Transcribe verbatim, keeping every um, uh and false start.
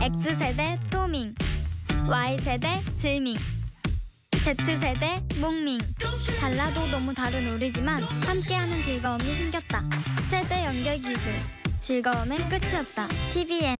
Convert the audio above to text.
X세대 토밍, Y세대 질밍, Z세대 몽밍. 달라도 너무 다른 우리지만 함께하는 즐거움이 생겼다. 세대 연결 기술, 즐거움은 끝이 없다. 티비엔